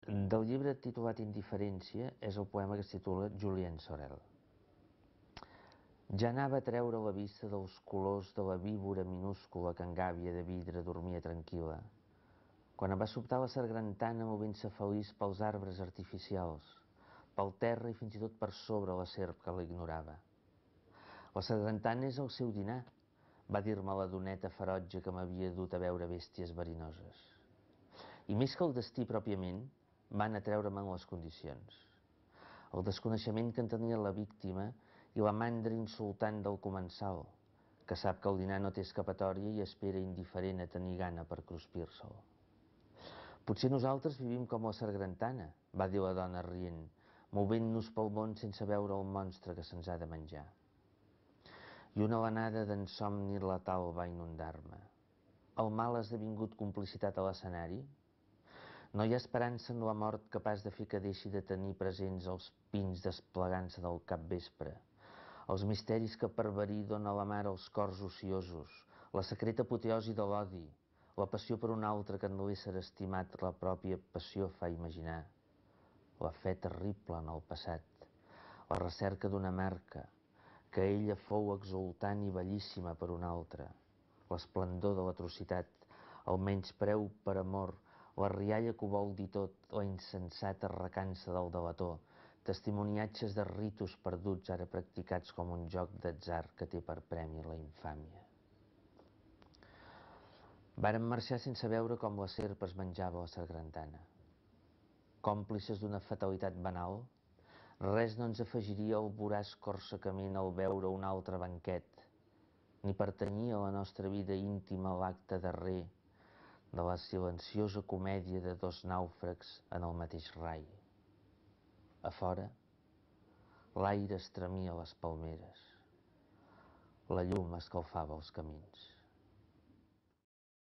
Del llibre titulat Indiferència és el poema que es titula Julien Sorel. Ja anava a treure la vista dels colors de la víbora minúscula que en gàbia de vidre dormia tranquil·la, quan em va sobtar la sargantana movent-se feliç pels arbres artificials, pel terra i fins i tot per sobre la serp que l'ignorava. La sargantana és el seu dinar, va dir-me la doneta ferotge que m'havia dut a veure bèsties verinoses. I més que el destí pròpiament, van a treure-me'n les condicions. El desconeixement que en tenia la víctima i la mandra insultant del comensal, que sap que el dinar no té escapatòria i espera indiferent a tenir gana per cruspir-se'l. Potser nosaltres vivim com la sargantana, va dir la dona rient, movent-nos pel món sense veure el monstre que se'ns ha de menjar. I una alenada d'ensomni letal va inundar-me. El mal ha esdevingut complicitat a l'escenari? No hi ha esperança en la mort capaç de fer que deixi de tenir presents els pins desplegant-se del capvespre, els misteris que per verí dona la mare als cors ociosos, la secreta apoteosi de l'odi, la passió per un altre que en l'ésser estimat la pròpia passió fa imaginar, la fe terrible en el passat, la recerca d'una marca, que ella fou exultant i bellíssima per un altre, l'esplendor de l'atrocitat, el menyspreu per amor, la rialla que ho vol dir tot, la insensata recança del delator, testimoniatges de ritus perduts ara practicats com un joc d'atzar que té per premi la infàmia. Vàrem marxar sense veure com la serp es menjava la sargantana. Còmplices d'una fatalitat banal, res no ens afegiria al voraç corsecament al veure un altre banquet, ni pertanyia a la nostra vida íntima l'acte darrer de la silenciosa comèdia de dos nàufrags en el mateix rai. A fora, l'aire estremia les palmeres. La llum escalfava els camins.